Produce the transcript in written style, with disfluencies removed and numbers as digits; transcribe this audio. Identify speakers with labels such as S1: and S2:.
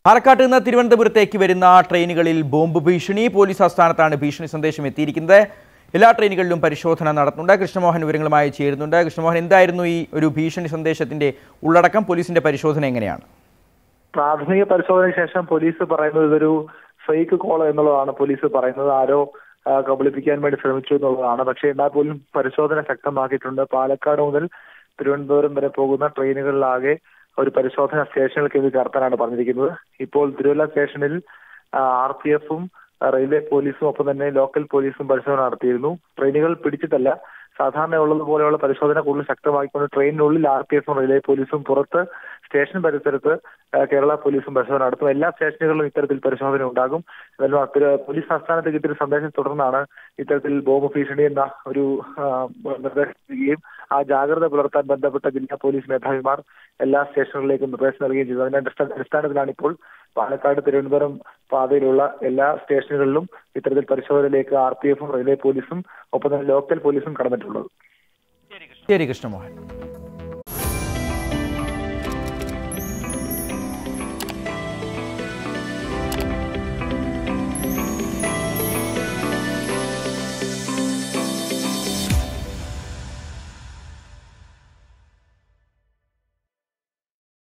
S1: പാലക്കാട്ട് നിന്ന് തിരുവനന്തപുരത്തേക്ക് വരുന്ന ട്രെയിനുകളിൽ ബോംബ് ഭീഷണി. പോലീസ് ആസ്ഥാനത്താണ് ഭീഷണി സന്ദേശം എത്തിയിരിക്കുന്നത്. എല്ലാ ട്രെയിനുകളിലും പരിശോധന നടത്തുന്നുണ്ട്. കൃഷ്ണമോഹൻ വിവരങ്ങളുമായി ചേരുന്നുണ്ട്. കൃഷ്ണമോഹൻ, എന്തായിരുന്നു ഈ ഒരു ഭീഷണി സന്ദേശത്തിന്റെ ഉള്ളടക്കം? പോലീസിന്റെ പരിശോധന എങ്ങനെയാണ്?
S2: പ്രാഥമിക പരിശോധനയ്ക്ക് ശേഷം പോലീസ് പറയുന്നത് ഇതൊരു ഫേക്ക് കോൾ എന്നുള്ളതാണ്. പോലീസ് പറയുന്നത് ആരോ കബളിപ്പിക്കാൻ വേണ്ടി ശ്രമിച്ചു എന്നുള്ളതാണ്. പക്ഷേ എന്നാൽ പോലും പരിശോധന ശക്തമാക്കിയിട്ടുണ്ട്. പാലക്കാട് മുതൽ തിരുവനന്തപുരം വരെ പോകുന്ന ട്രെയിനുകളിലാകെ ഒരു പരിശോധന സ്റ്റേഷനിലേക്ക് ഇത് ചേർത്താനാണ് പറഞ്ഞിരിക്കുന്നത്. ഇപ്പോൾ തിരുവല്ല സ്റ്റേഷനിൽ RPF-ഉം റെയിൽവേ പോലീസും ഒപ്പം തന്നെ ലോക്കൽ പോലീസും പരിശോധന നടത്തിയിരുന്നു. ട്രെയിനുകൾ പിടിച്ചിട്ടല്ല, സാധാരണ ഉള്ളതുപോലെയുള്ള പരിശോധന കൂടുതൽ ശക്തമാക്കിക്കൊണ്ട് ട്രെയിനിനുള്ളിൽ RPF-ഉം റെയിൽവേ പോലീസും പുറത്ത് സ്റ്റേഷൻ പരിസരത്ത് കേരള പോലീസും പരിശോധന നടത്തും. എല്ലാ സ്റ്റേഷനുകളിലും ഇത്തരത്തിൽ പരിശോധന ഉണ്ടാകും. പോലീസ് ആസ്ഥാനത്ത് കിട്ടിയൊരു സന്ദേശത്തെ തുടർന്നാണ് ഇത്തരത്തിൽ ബോംബ് ഭീഷണി എന്ന ഒരു നിർദ്ദേശിക്കുകയും ആ ജാഗ്രത പുലർത്താൻ ബന്ധപ്പെട്ട ജില്ലാ പോലീസ് മേധാവിമാർ എല്ലാ സ്റ്റേഷനുകളിലേക്കും നിർദ്ദേശം നൽകുകയും ചെയ്തു. അതിന്റെ അടിസ്ഥാനത്തിലാണ് ഇപ്പോൾ പാലക്കാട് തിരുവനന്തപുരം പാതയിലുള്ള എല്ലാ സ്റ്റേഷനുകളിലും ഇത്തരത്തിൽ പരിശോധനയിലേക്ക് RPF-ഉം റെയിൽവേ പോലീസും ഒപ്പം തന്നെ ലോക്കൽ പോലീസും കടന്നിട്ടുള്ളത്.
S1: ശരി കൃഷ്ണമോഹൻ.